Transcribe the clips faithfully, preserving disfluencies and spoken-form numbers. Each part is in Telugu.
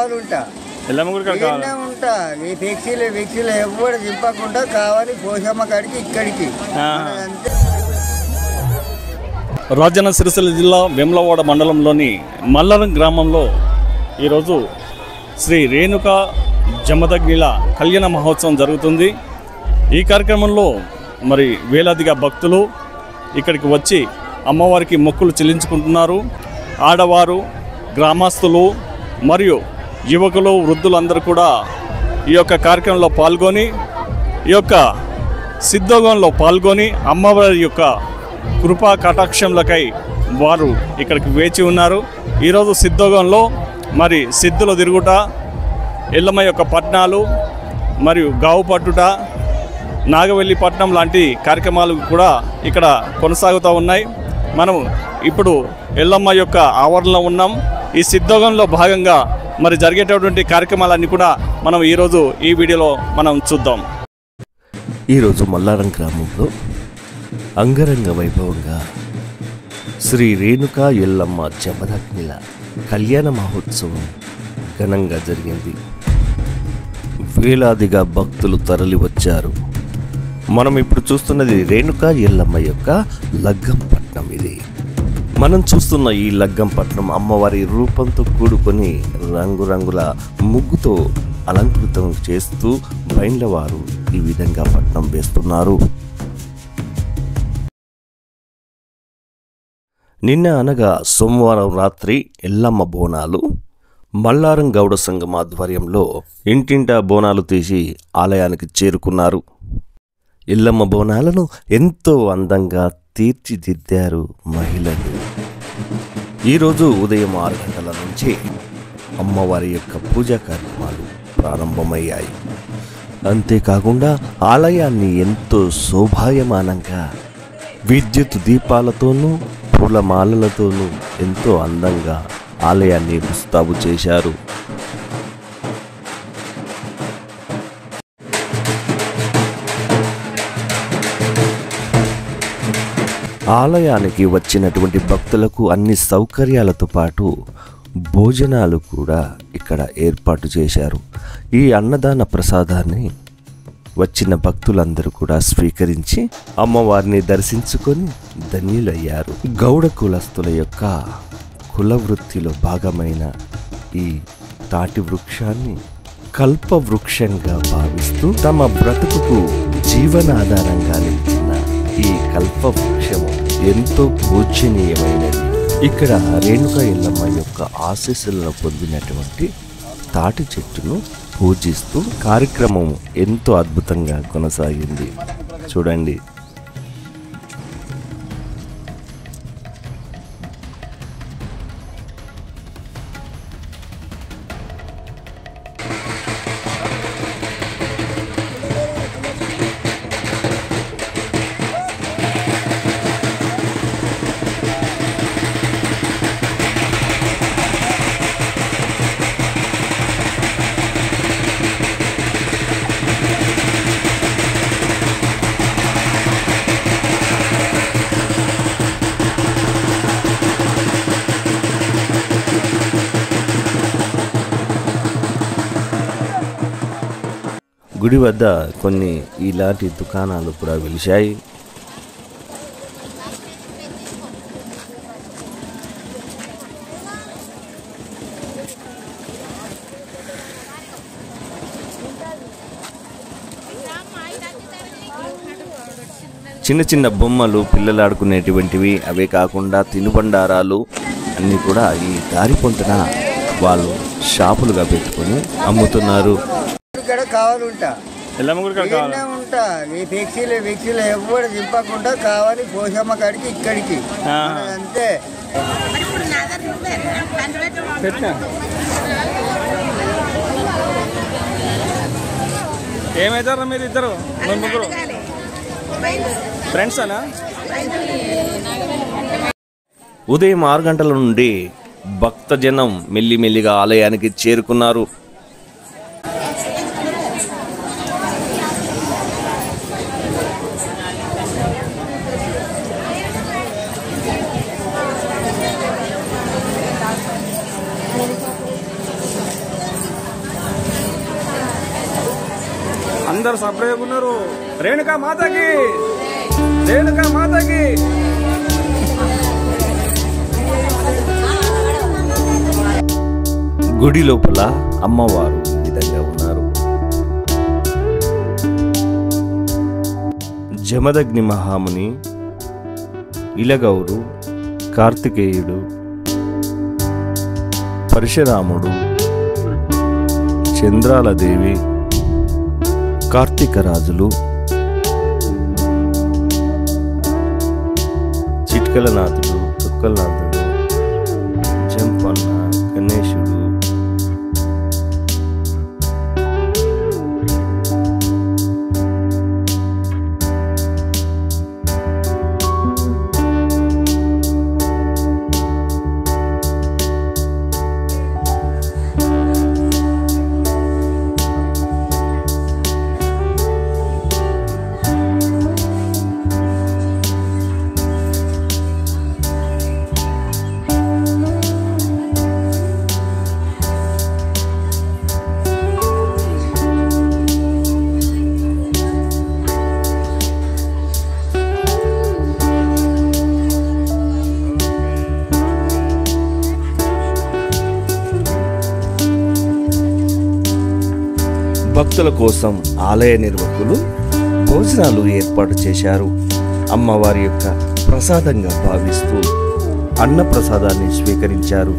కావాలంటా ఉంటా ఈ ఫిక్సీలు ఫిక్సీలు ఎవరు దింపకుండా కావాలి పోషమ్మ కాడికి ఇక్కడికి అంతే. రాజన్న సిరిసిల్ల జిల్లా వేములవాడ మండలంలోని మల్లారం గ్రామంలో ఈరోజు శ్రీ రేణుక జమదగ్నిల కళ్యాణ మహోత్సవం జరుగుతుంది. ఈ కార్యక్రమంలో మరి వేలాదిగా భక్తులు ఇక్కడికి వచ్చి అమ్మవారికి మొక్కులు చెల్లించుకుంటున్నారు. ఆడవారు, గ్రామస్తులు మరియు యువకులు, వృద్ధులందరూ కూడా ఈ యొక్క కార్యక్రమంలో పాల్గొని ఈ యొక్క సిద్ధోగంలో పాల్గొని అమ్మవారి యొక్క కృపా కటాక్షంలకై వారు ఇక్కడికి వేచి ఉన్నారు. ఈరోజు సిద్ధోగంలో మరి సిద్ధుల తిరుగుట, ఎల్లమ్మ యొక్క పట్నాలు మరియు గావు పట్టుట, నాగవెల్లి పట్నం లాంటి కార్యక్రమాలు కూడా ఇక్కడ కొనసాగుతూ ఉన్నాయి. మనం ఇప్పుడు ఎల్లమ్మ యొక్క ఆవరణలో ఉన్నాం. ఈ సిద్ధోగంలో భాగంగా మరి జరిగేటటువంటి కార్యక్రమాలన్నీ కూడా మనం ఈరోజు ఈ వీడియోలో మనం చూద్దాం. ఈరోజు మల్లారం గ్రామంలో అంగరంగ వైభవంగా శ్రీ రేణుకా ఎల్లమ్మ జమదగ్నిల కళ్యాణ మహోత్సవం ఘనంగా జరిగింది. వేలాదిగా భక్తులు తరలి వచ్చారు. మనం ఇప్పుడు చూస్తున్నది రేణుకా ఎల్లమ్మ యొక్క లగ్గం పట్నం. ఇది మనం చూస్తున్న ఈ లగ్గం పట్నం అమ్మవారి రూపంతో కూడుకొని రంగురంగుల ముగ్గుతో అలంకృతం చేస్తూ బైండ్ల వారు ఈ విధంగా పట్నం వేస్తున్నారు. నిన్న అనగా సోమవారం రాత్రి ఎల్లమ్మ బోనాలు మల్లారం గౌడ సంఘం ఆధ్వర్యంలో ఇంటింటా బోనాలు తీసి ఆలయానికి చేరుకున్నారు. ఎల్లమ్మ బోనాలను ఎంతో అందంగా తీర్చిదిద్దారు మహిళలు. ఈరోజు ఉదయం ఆరు గంటల నుంచి అమ్మవారి యొక్క పూజా కార్యక్రమాలు ప్రారంభమయ్యాయి. అంతేకాకుండా ఆలయాన్ని ఎంతో శోభాయమానంగా విద్యుత్ దీపాలతోనూ పూలమాలలతోనూ ఎంతో అందంగా ఆలయాన్ని ముస్తాబు చేశారు. ఆలయానికి వచ్చినటువంటి భక్తులకు అన్ని సౌకర్యాలతో పాటు భోజనాలు కూడా ఇక్కడ ఏర్పాటు చేశారు. ఈ అన్నదాన ప్రసాదాన్ని వచ్చిన భక్తులందరూ కూడా స్వీకరించి అమ్మవారిని దర్శించుకొని ధన్యులయ్యారు. గౌడ కులస్తుల యొక్క కుల వృత్తిలో భాగమైన ఈ తాటి వృక్షాన్ని కల్ప వృక్షంగా భావిస్తూ తమ బ్రతుకుకు జీవనాధారంగా నిలిచిన ఈ కల్ప వృక్షము ఎంతో పూజనీయమైనది. ఇక్కడ రేణుకా ఎల్లమ్మ యొక్క ఆశీస్సులను పొందినటువంటి తాటి చెట్టును పూజిస్తూ కార్యక్రమం ఎంతో అద్భుతంగా కొనసాగింది. చూడండి. గుడి వద్ద కొన్ని ఇలాంటి దుకాణాలు కూడా వెలిశాయి. చిన్న చిన్న బొమ్మలు, పిల్లలు ఆడుకునేటువంటివి, అవే కాకుండా తినుబండారాలు అన్నీ కూడా ఈ దారి పొంతన వాళ్ళు షాపులుగా పెట్టుకొని అమ్ముతున్నారు. కావాలంటా ఉంటా ఈ ఫిక్సీలు ఫిక్సీలు ఎవరు దింపకుండా కావాలి పోషమ్మ కాడికి ఇక్కడికి అంతే. ఏమైతారా మీరు ఇద్దరు ముగ్గురు ఫ్రెండ్స్ అనా? ఉదయం ఆరు గంటల నుండి భక్తజనం మెల్లిమెల్లిగా ఆలయానికి చేరుకున్నారు. అందరు సపరేట్ ఉన్నారు. రేణుకా మాతకి, రేణుకా మాతకి. గుడి లోపల అమ్మవారు ఈ విధంగా ఉన్నారు. జమదగ్ని మహాముని, ఇలగౌరు, కార్తికేయుడు, పరశురాముడు, చంద్రాలదేవి, కార్తీకరాజులు, చిట్కలనాథుడు, చుక్కలనాథుడు, జంపన్న, గణేశుడు, భక్తుల కోసం ఆలయ నిర్వాహకులు భోజనాలు ఏర్పాటు చేశారు. అమ్మవారి యొక్క ప్రసాదంగా భావిస్తూ అన్న ప్రసాదాన్ని స్వీకరించారు.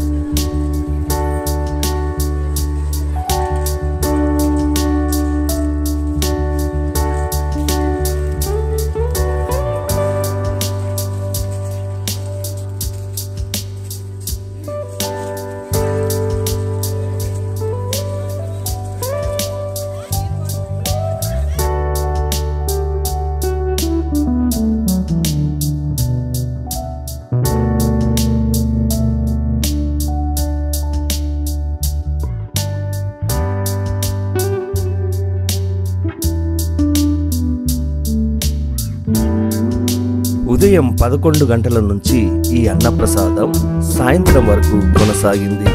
ఉదయం పదకొండు గంటల నుంచి ఈ అన్నప్రసాదం సాయంత్రం వరకు కొనసాగింది.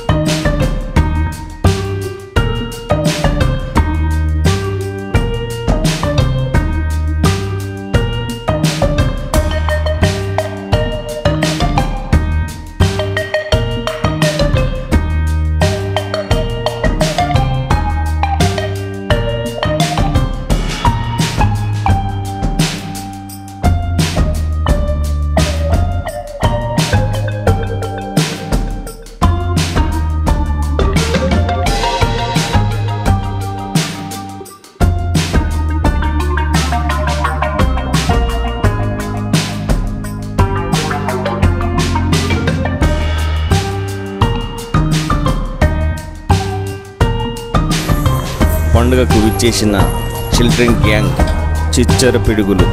పండుగకు విచ్చేసిన చిల్డ్రన్ గ్యాంగ్ చిచ్చర పిడుగులు.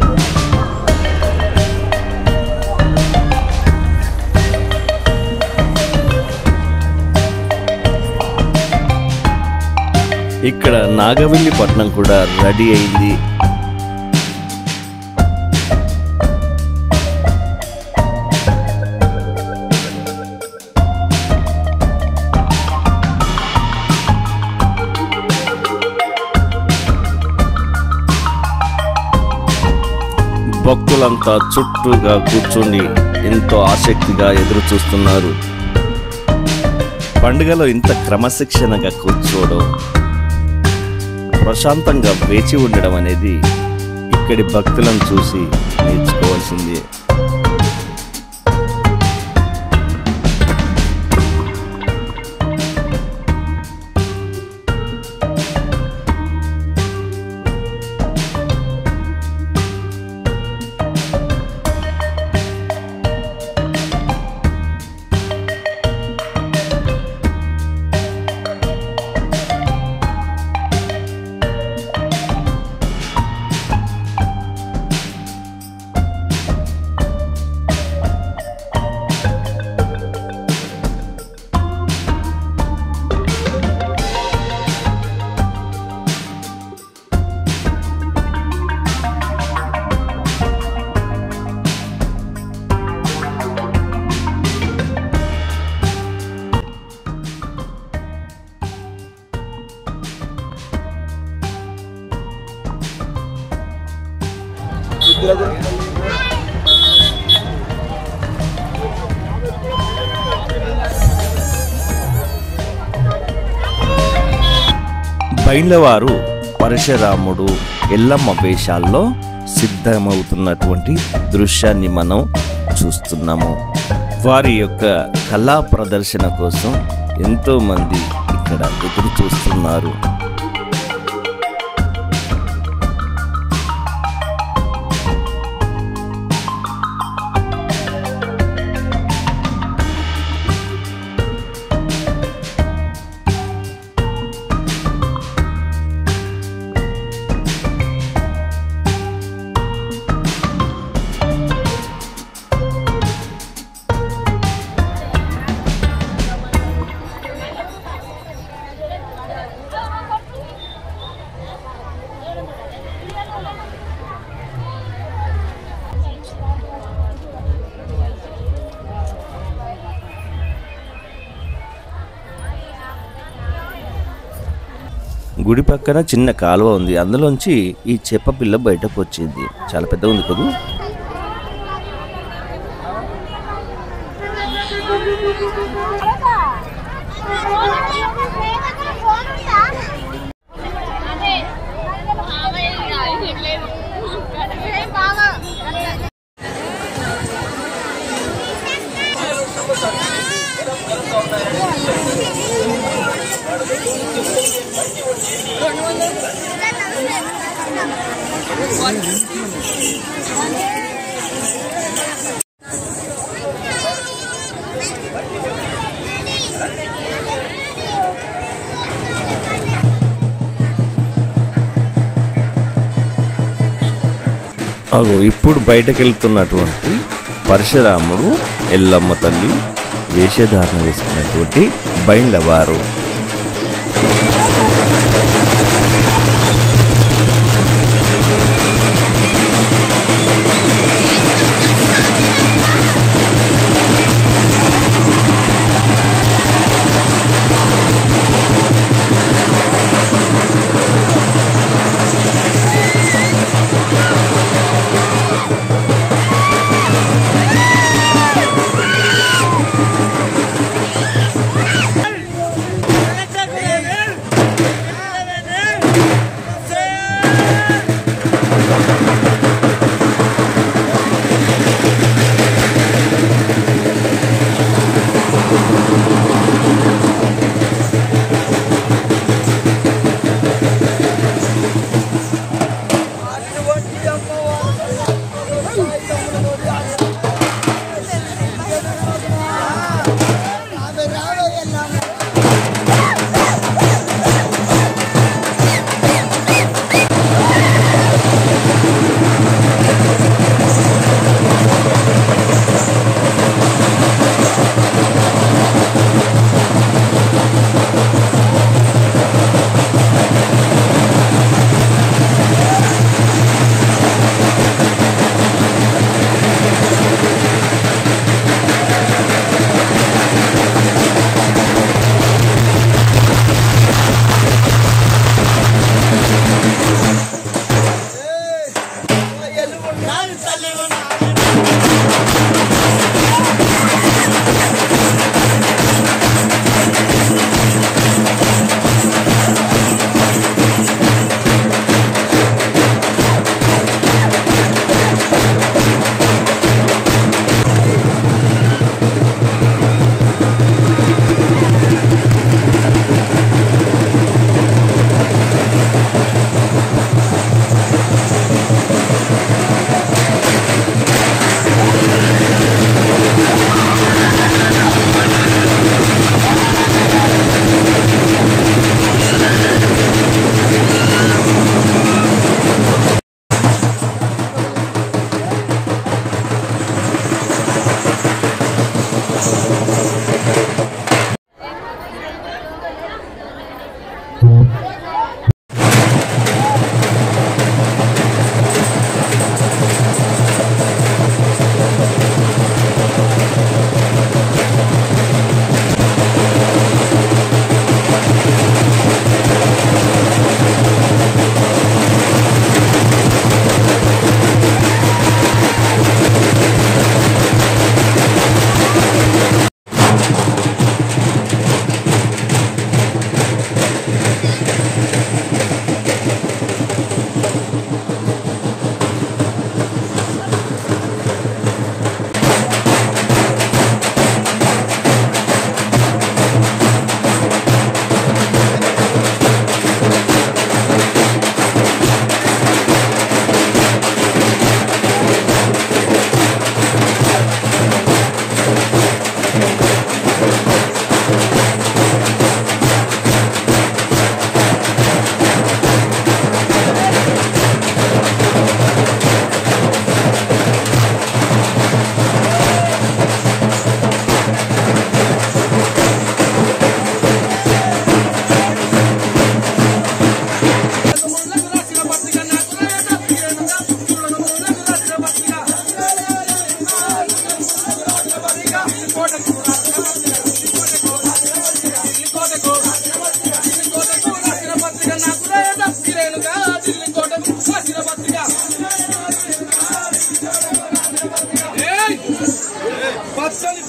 ఇక్కడ నాగవెల్లి పట్నం కూడా రెడీ అయింది. భక్తులంతా చుట్టూగా కూర్చొని ఎంతో ఆసక్తిగా ఎదురు చూస్తున్నారు. పండుగలో ఇంత క్రమశిక్షణగా కూర్చోవడం, ప్రశాంతంగా వేచి ఉండడం అనేది ఇక్కడి భక్తులను చూసి నేర్చుకోవాల్సిందే. బైండ్లవారు పరశురాముడు ఎల్లమ్మ వేషాల్లో సిద్ధమవుతున్నటువంటి దృశ్యాన్ని మనం చూస్తున్నాము. వారి యొక్క కళా ప్రదర్శన కోసం ఎంతో మంది ఇక్కడ ఎదురు చూస్తున్నారు. గుడి పక్కన చిన్న కాలువ ఉంది. అందులోంచి ఈ చేప పిల్ల బయటకు వచ్చింది. చాలా పెద్ద ఉంది కదా. అగో ఇప్పుడు బయటకు వెళ్తున్నటువంటి పరశురాముడు ఎల్లమ్మ తల్లి వేషధారణ వేసుకున్నటువంటి బైండ్లవారు.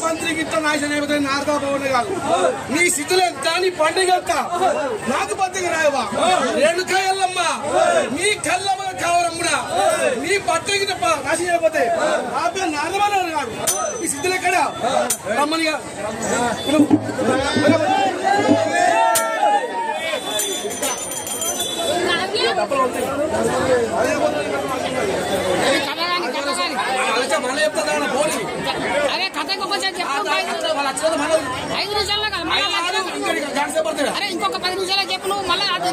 మంత్రికి ఇట్లా నాశనం అయిపోతే నారదా భవన్ కాదు. నీ స్థితిలో ఎంత నీ పండుగ ఎంత నాకు బతికి రాయవా రేణుకా ఎల్లమ్మ నీ కళ్ళమ్మ కావరమ్ముడా నీ బట్టకి నాశనం అయిపోతే నా పేరు నారదమని కాదు. ఈ స్థితిలో ఎక్కడ రమ్మనిగా అరే కథకు కొంచెం చెప్పు. ఐదు నిమిషాల్లో కదా అరే ఇంకొక పది నిమిషాలు చెప్పు. నువ్వు మళ్ళీ అది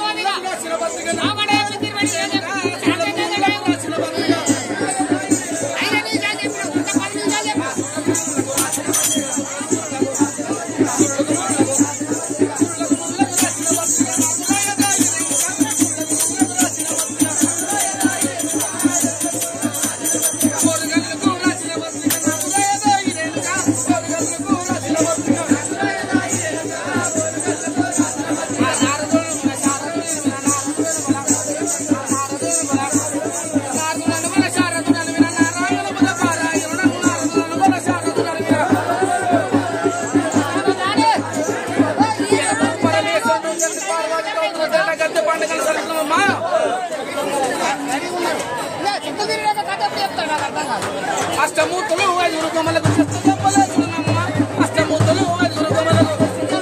అష్టమూర్తులు ఐదుగురు గమలకు అష్టమూర్తులు ఐదుగురు గమలకు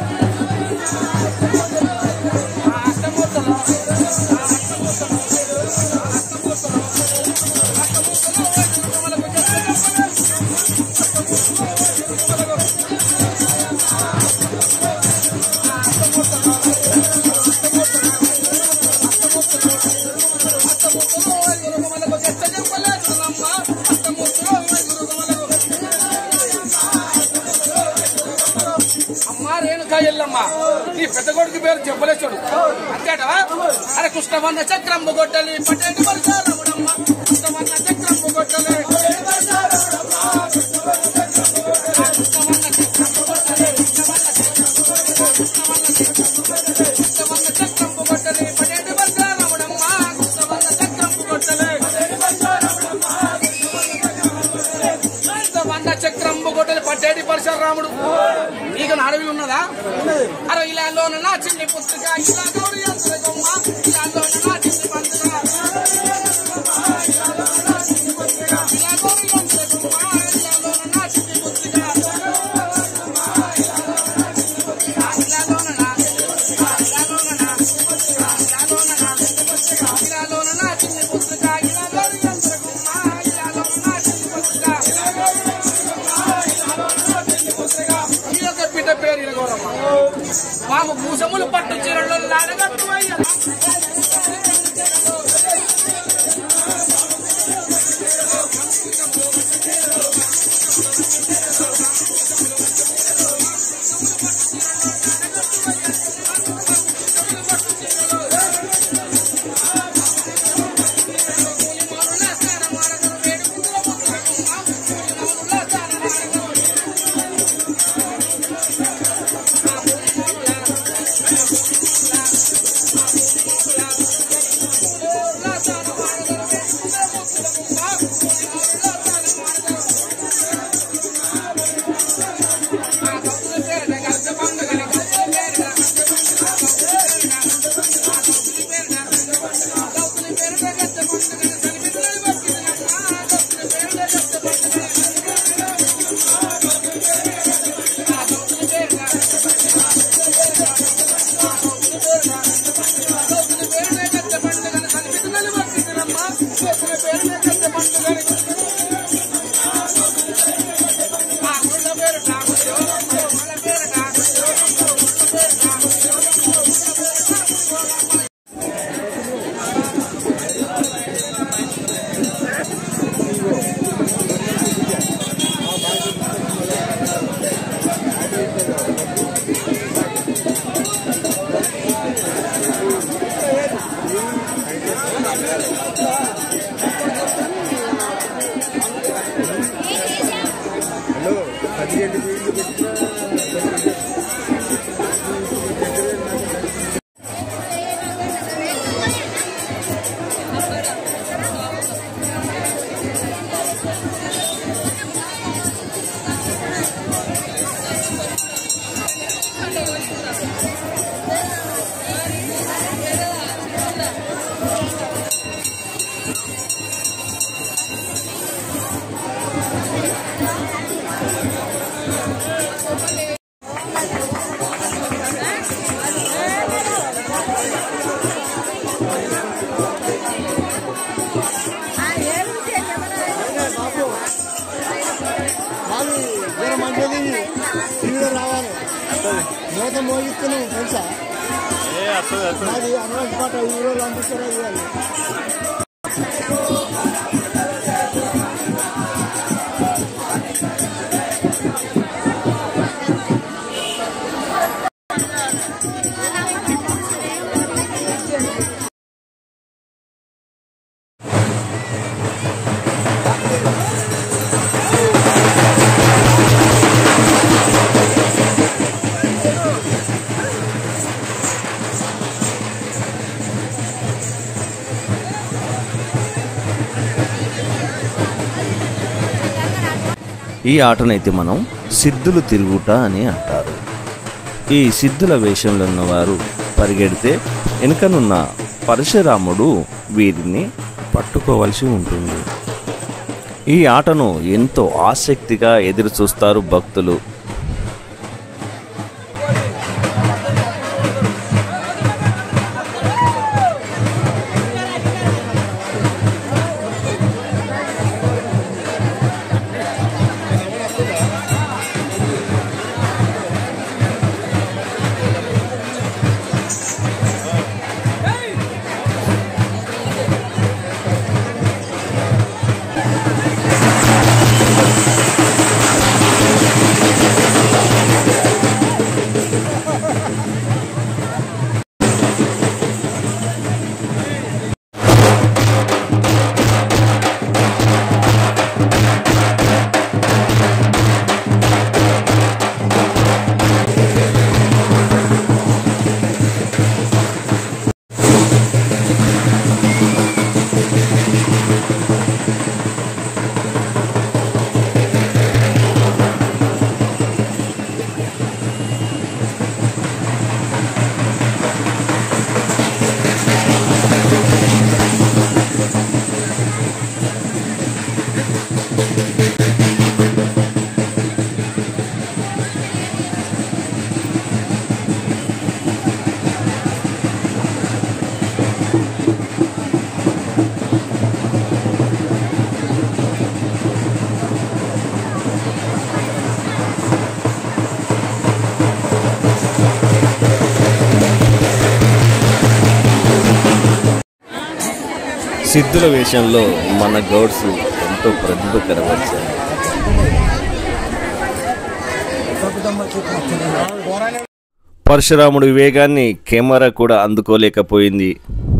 నీ పెద్ద కొడుకు పేరు చెప్పలేచుడు అంతేటవా? అరే కృష్ణవన్న చక్రం గొడ్డలి పట్టేటి పరిచారముడమ్మ కృష్ణవన్న చక్రం గొడ్డలి కృష్ణవన్న చక్రం గొడ్డలి పట్టేటి పరిచారముడమ్మ కృష్ణవన్న చక్రం గొడ్డలి కృష్ణవన్న చక్రం గొడ్డలి పట్టేటి పరిచారముడు నీకు అడవిలు ఉన్నదా? అరే ఇలాలో నా చిన్ని పుత్రిక ఇలా గౌరీ అంతరమ్మ ఇలాలో నా చిన్ని పుత్రిక ఇలా గౌరీ అంతరమ్మ ఇలాలో నా చిన్ని పుత్రిక ఇలాలో నా ఇలాలో నా ఇలాలో నా చిన్ని పుత్రిక ఇలా గౌరీ అంతరమ్మ ఇలాలో నా చిన్ని పుత్రిక ఈ యొక్క బిడ్డ పేరు ఇలగౌరమ్మ. మాకు భూసములు పట్టు చీరల్లో లాడగట్టు అయ్యా మోగిస్తున్నావు తెలుసా? అది అన్వాన్స్ పాట ఈ రోజు అందిస్తారా ఇవ్వాలి. ఈ ఆటనైతే మనం సిద్ధులు తిరుగుట అని అంటారు. ఈ సిద్ధుల వేషంలో ఉన్నవారు పరిగెడితే వెనుకనున్న పరశురాముడు వీరిని పట్టుకోవలసి ఉంటుంది. ఈ ఆటను ఎంతో ఆసక్తిగా ఎదురు చూస్తారు భక్తులు. సిద్ధుల వేషంలో మన గౌడ్స్ ఎంతో ప్రతిభ కనబరిచారు. పరశురాముడి వేగాన్ని కెమెరా కూడా అందుకోలేకపోయింది.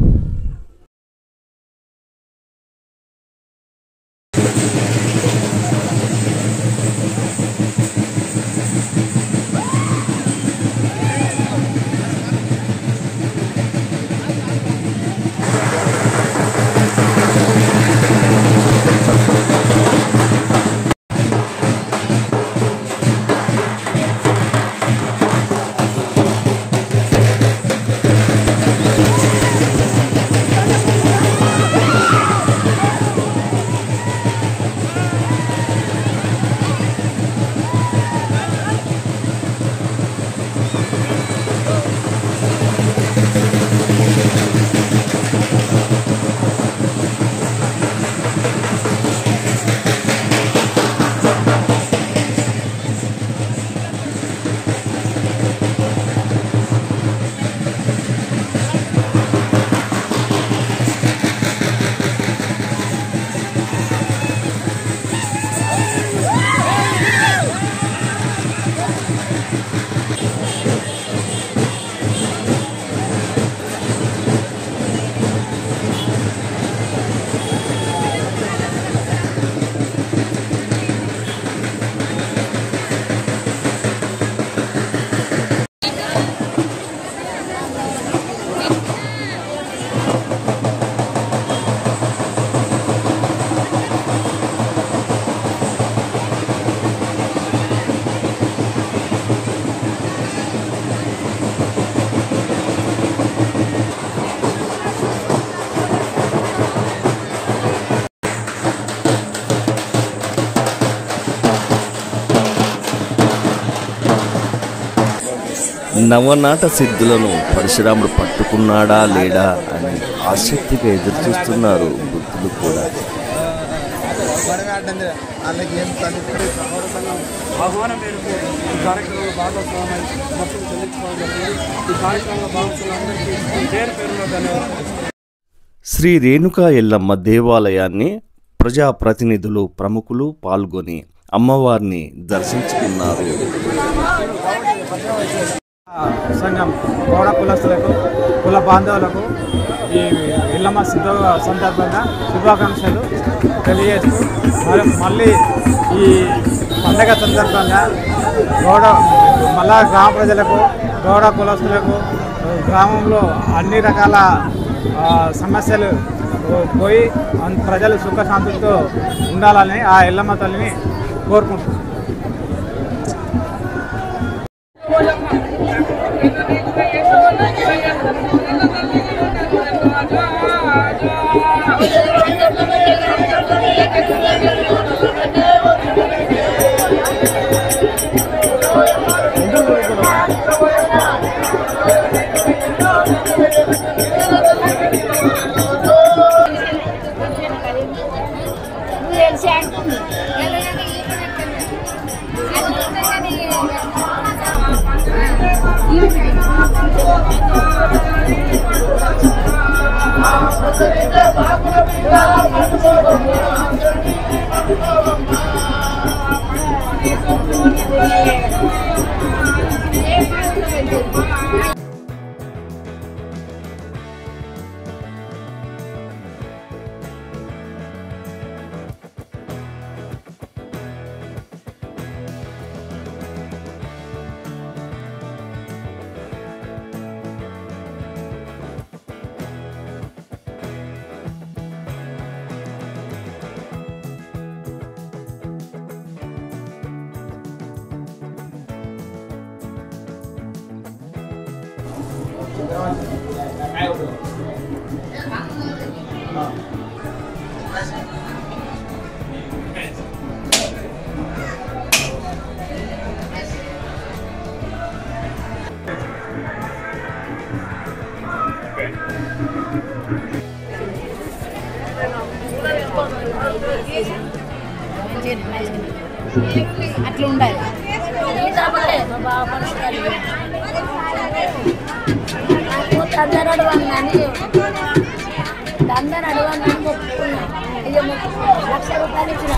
నవనాట సిద్ధులను పరశురాముడు పట్టుకున్నాడా లేడా అని ఆసక్తిగా ఎదురు చూస్తున్నారు భక్తులు కూడా. వాళ్ళకి ఏం కలుగుతుంది ఆహ్వానం మేరకు ఈ కార్యక్రమంలో భాగస్వామై మొత్తం చెల్లించుకోవడం ఈ కార్యక్రమంలో భాగస్వాములందరికీ పేరు పేరులో ధన్యవాదాలు. శ్రీ రేణుకా ఎల్లమ్మ దేవాలయాన్ని ప్రజాప్రతినిధులు ప్రముఖులు పాల్గొని అమ్మవారిని దర్శించుకున్నారు. సంఘం గౌడ కులస్తులకు కుల బాంధవులకు ఈ ఎల్లమ్మ సిద్ధ సందర్భంగా శుభాకాంక్షలు తెలియజేస్తూ మరి మళ్ళీ ఈ పండగ సందర్భంగా గౌడ మళ్ళా గ్రామ ప్రజలకు గౌడ కులస్తులకు గ్రామంలో అన్ని రకాల సమస్యలు పోయి ప్రజలు సుఖశాంతులతో ఉండాలని ఆ ఎల్లమ్మ తల్లిని కోరుకుంటున్నాను. అట్లా ఉండాలి. అందరు అడవన్నాని అందరు అడవన్నాని మొక్కుకున్నా ఇక లక్ష రూపాయలు ఇచ్చిన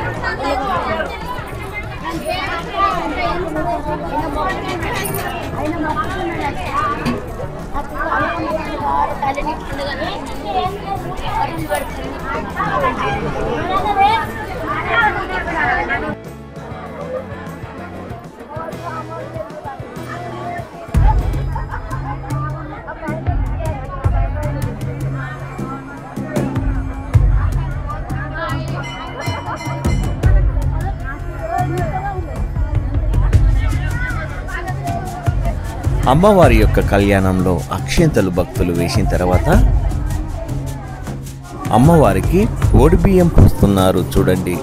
ఆయన మొక్కుకున్నాడు తల్లిని పండుగని అమ్మవారి యొక్క కళ్యాణంలో అక్షింతలు భక్తులు వేసిన తర్వాత అమ్మవారికి ఓడిబియ్యం పోస్తున్నారు చూడండి.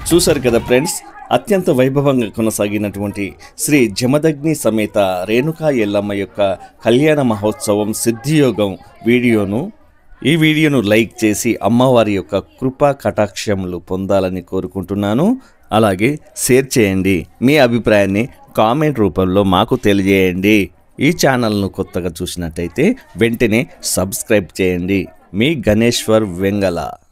చూశారు కదా ఫ్రెండ్స్, అత్యంత వైభవంగా కొనసాగినటువంటి శ్రీ జమదగ్ని సమేత రేణుకా ఎల్లమ్మ యొక్క కళ్యాణ మహోత్సవం సిద్ధియోగం వీడియోను ఈ వీడియోను లైక్ చేసి అమ్మవారి యొక్క కృపా కటాక్షములు పొందాలని కోరుకుంటున్నాను. అలాగే షేర్ చేయండి. మీ అభిప్రాయాన్ని కామెంట్ రూపంలో మాకు తెలియజేయండి. ఈ ఛానల్ను కొత్తగా చూసినట్టయితే వెంటనే సబ్స్క్రైబ్ చేయండి. మీ గణేశ్వర్ వెంగళ.